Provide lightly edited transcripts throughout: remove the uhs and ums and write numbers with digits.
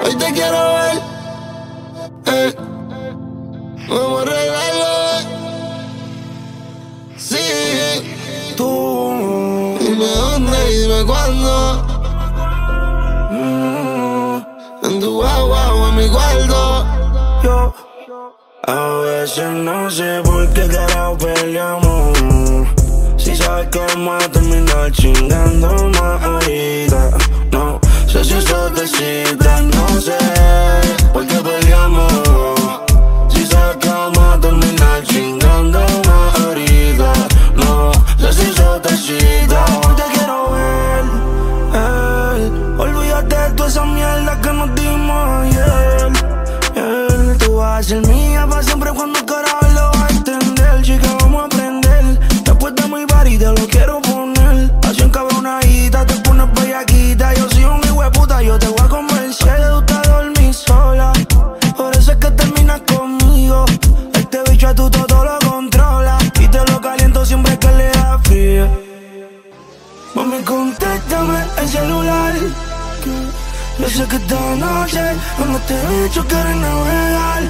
Hoy te quiero ver, vamos a arreglarlo, sí. Tú, dime dónde y dime cuándo. En tu guagua o en mi cuarto. Yo a veces no sé por qué carajo peleamos. Si sabes que vamos a terminar chingando más ahorita. No sé si eso te excita, no sé por qué peleamos. Si sabes que vamos a terminar chingando más ahorita. No sé si eso te excita. Hoy te quiero ver, olvídate de toda esa mierda que nos dimos ayer. Tú vas a ser mía para siempre cuando carajo lo vas a entender. Chica, vamos a aprender. Después de mi party te lo quiero poner. Así encabronadita, te pones bellaquita. Yo soy un hijo de puta, yo te voy a convencer. Te gusta dormir sola, por eso es que terminas conmigo. Este bicho a tu todo lo controla y te lo caliento siempre que le da frío. Mami, contéstame el celular. Yo sé que esta noche cuando este bicho quiere navegar.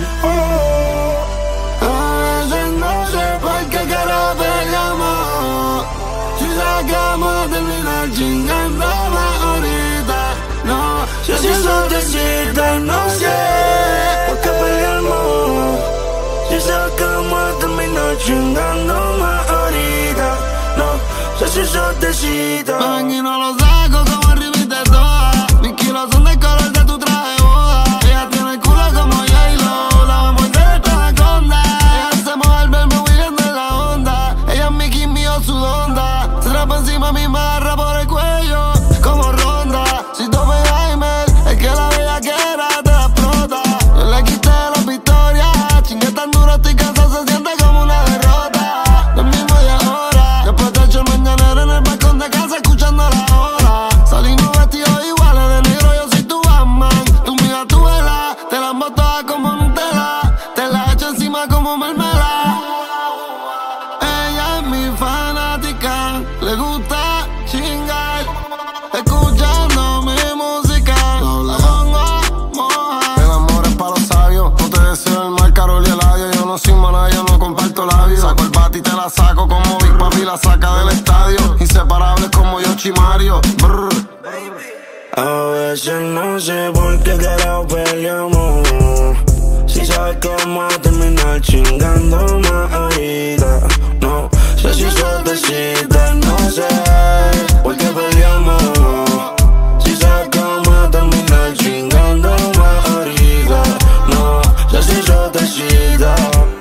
A veces no sé por qué carajo peleamos. Si sabes que vamos a terminar chingando más ahorita. No sé si eso te excita, no sé por qué peleamos. Si sabes que vamos a terminar chingando más ahorita. No sé si eso te excita. Ven y no lo saco como arribita de todas. Mis kilos son del color de tu traje de boda. Ella tiene el culo como J-Lo. La vamos a morder toda la conda. Ella se mueve al verme huyendo en la onda. Ella es Mickey, mío su onda. Se trapa encima mi marra por el cuello como ronda. Si tope Jaime, es que la bella quiera te la explota. Yo le quité la victoria. Chingue tan duro, estoy cansado, se siente como una derrota. Lo mismo de ahora. Después te echo el mañanero en el balcón de casa escuchando la hora. Salimos vestidos iguales de negro, yo soy tu Batman. Tu mira tu vela, te la emboto toda como Nutella. Te la echo encima como mermelada. Ella es mi fanática, le gusta chingar, escuchando mi música. La pongo a mojar. El amor es para los sabios, no te deseo el mal, Carol y Eladio. Yo no soy mana, yo no comparto labios. Saco el bate y te la saco como Big Papi la saca del estadio. Inseparables como Yoshi y Mario. Brr. A veces no sé por qué carajo peleamos. Si sabes que vamos a terminar chingando más ahorita. No sé si eso te excita, no sé por qué peleamos. Si sabes que vamos a terminar chingando más ahorita. No sé si eso te excita.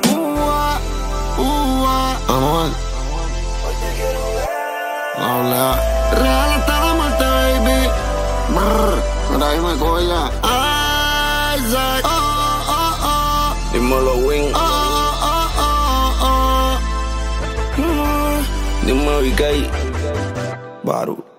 Amor, habla. Real hasta la muerte, baby. Brr. Mira, ahí me colla. Isaac. Dímelo, Win. Dímelo, VK. Baru.